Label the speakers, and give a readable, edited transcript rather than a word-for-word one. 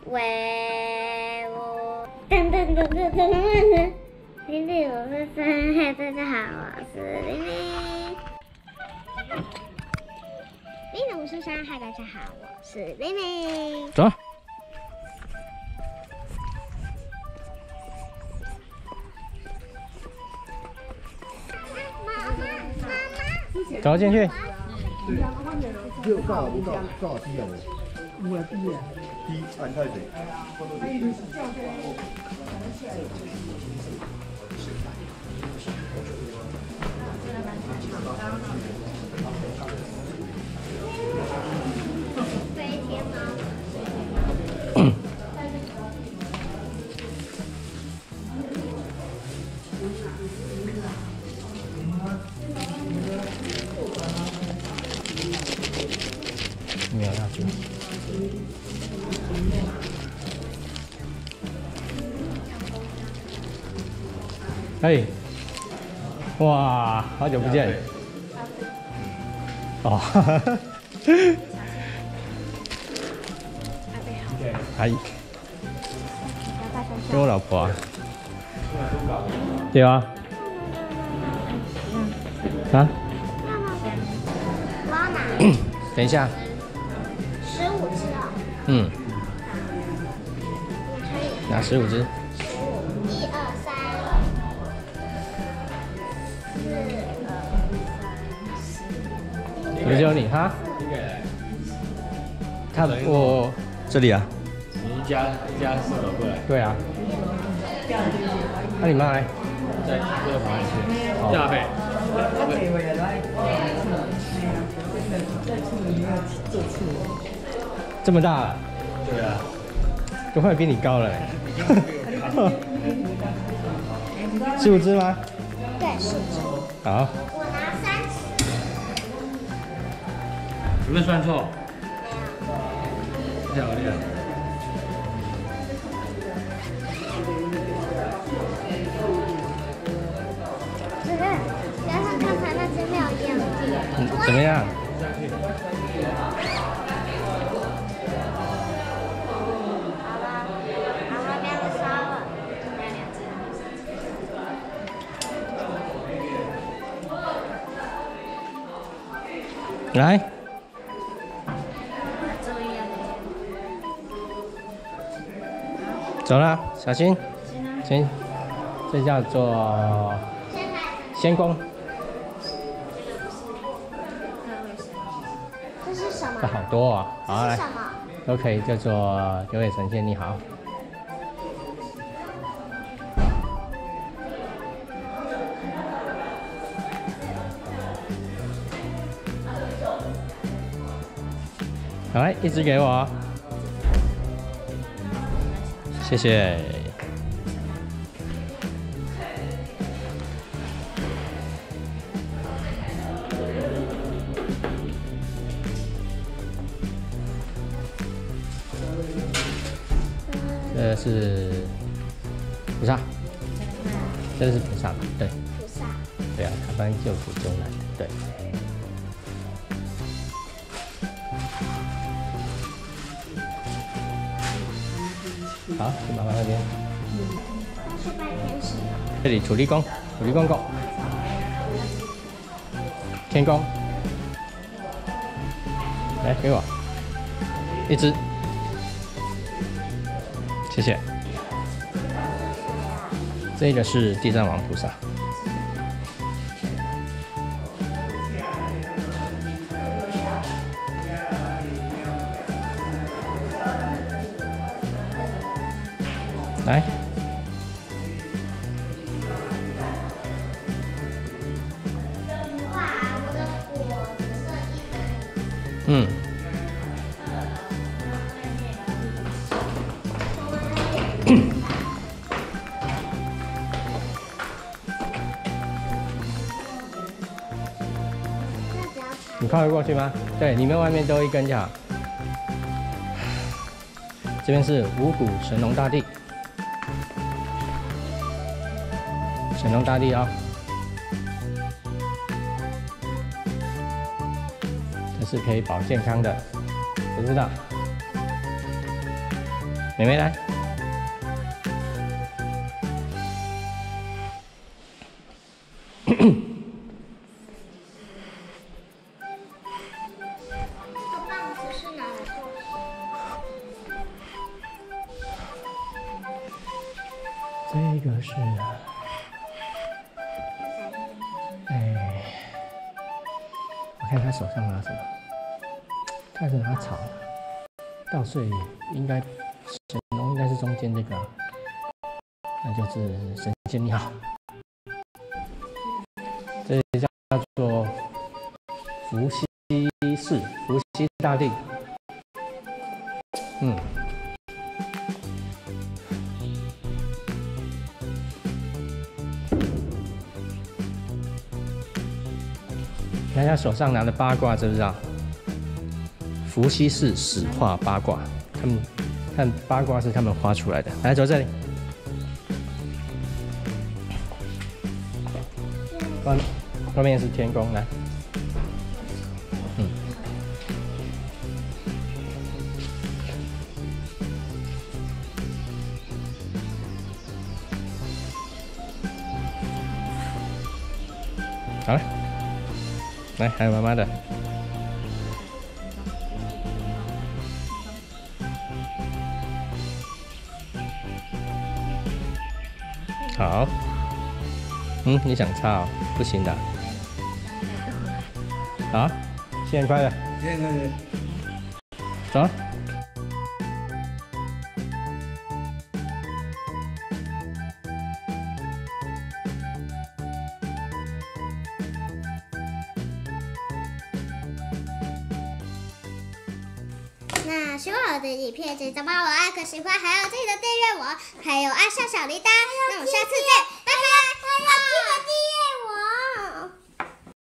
Speaker 1: 威武！噔噔噔噔噔噔！零零五四三，嗨，大家好，我是玲玲。0053，嗨，大家好，我是玲玲。
Speaker 2: 走。走进去。
Speaker 3: 有够低啊！有啊低啊！低按太低。
Speaker 2: 没有要去。哎，哇，好久不见。哦，哈哈哈。阿姨，跟我老婆啊。对啊。啊？
Speaker 1: 我要拿
Speaker 2: 等一下。
Speaker 1: 15只哦。
Speaker 2: 嗯。拿15只。1、2、3、4、5、不只有你哈？我这里啊。
Speaker 4: 你一家4个过来。
Speaker 2: 对啊。那你妈来？
Speaker 4: 在这个房间去。下辈。
Speaker 2: 这么大了？
Speaker 4: 对啊。
Speaker 2: 都快比你高了。15只吗？
Speaker 1: 对，15只。
Speaker 2: 好。
Speaker 1: 我拿3只。
Speaker 4: 有没有算错？漂亮。
Speaker 1: 这个加上刚才那只料一样。
Speaker 2: 怎么样？来，走了，小心，行，这叫做仙宫。
Speaker 1: 这是什么？
Speaker 2: 这好多哦，好来，
Speaker 1: 什么？
Speaker 2: 都可以叫做九尾神仙，你好。来，一只给我，谢谢。这是菩萨，这是菩萨吧？对，
Speaker 1: 菩萨。
Speaker 2: 对啊，他帮救苦救难的，对。好，去妈妈那边。
Speaker 1: 是拜天使的。
Speaker 2: 这里土地公，土地公公，天公，来给我一只，谢谢。这个是地藏王菩萨。来，
Speaker 1: 哇，我的果只剩1根。
Speaker 2: 嗯。你靠得过去吗？对，里面外面都一根就好。这边是五谷神农大帝，神农大帝哦，这是可以保健康的，不知道。 妹妹来。
Speaker 1: 棒子是拿来做
Speaker 2: 这个是，哎，我看他手上拿什么？他是拿草的，稻穗应该神农应该是中间这个、啊，那就是神仙庙。这叫做伏羲氏，伏羲大帝。嗯。看一下手上拿的八卦，知不知道？伏羲氏始画八卦，他们看八卦是他们画出来的。来，走这里。外面是天宫，来。嗯。好了。来，还有妈妈的。好。你想插哦？不行的。好，新年快乐！
Speaker 3: 新年快乐！
Speaker 2: 走。
Speaker 1: 那喜欢我的影片，记得帮我按个喜欢，还有记得订阅我，还有按上小铃铛。那我们下次见。